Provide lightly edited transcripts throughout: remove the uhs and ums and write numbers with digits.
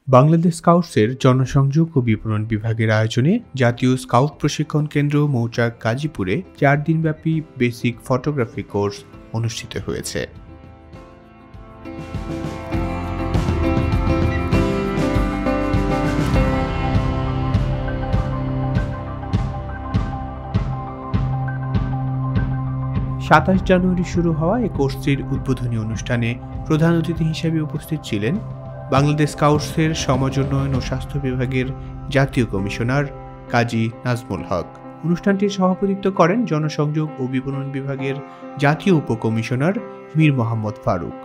বাংলাদেশ স্কাউটসের জনসংযোগ ও বিপণন বিভাগের আয়োজনে জাতীয় স্কাউট প্রশিক্ষণ কেন্দ্র মৌচাক গাজীপুরে 4 দিনব্যাপী বেসিক ফটোগ্রাফি কোর্স অনুষ্ঠিত হয়েছে। সাতাশ জানুয়ারি শুরু হওয়া এই কোর্সটির উদ্বোধনী অনুষ্ঠানে প্রধান অতিথি হিসেবে উপস্থিত ছিলেন বাংলাদেশ স্কাউটসের সমাজ উন্নয়ন ও স্বাস্থ্য বিভাগের জাতীয় কমিশনার কাজী নাজমুল হক। অনুষ্ঠানটির সভাপতিত্ব করেন জনসংযোগ ও বিপণন বিভাগের জাতীয় উপকমিশনার মীর মোহাম্মদ ফারুক।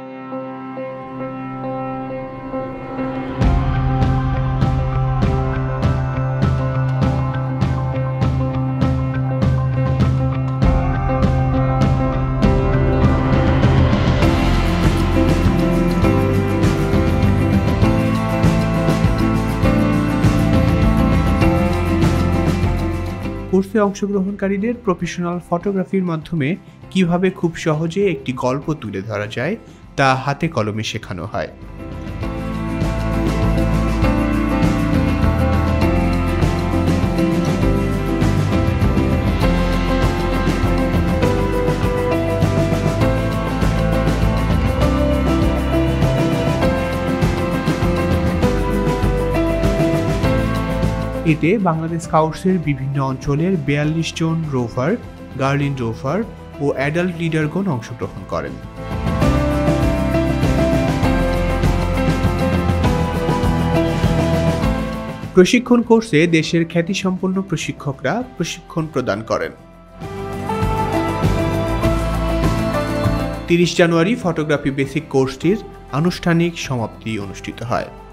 কোর্সে অংশগ্রহণকারীদের প্রফেশনাল ফটোগ্রাফির মাধ্যমে কিভাবে খুব সহজে একটি গল্প তুলে ধরা যায় তা হাতে কলমে শেখানো হয়। এতে বাংলাদেশ স্কাউটসের বিভিন্ন অঞ্চলের 42 জন রোভার, গার্লিন রোভার ও অ্যাডাল্ট লিডারগণ অংশগ্রহণ করেন। প্রশিক্ষণ কোর্সে দেশের খ্যাতিসম্পন্ন প্রশিক্ষকরা প্রশিক্ষণ প্রদান করেন। 30 জানুয়ারি ফটোগ্রাফি বেসিক কোর্সটির আনুষ্ঠানিক সমাপ্তি অনুষ্ঠিত হয়।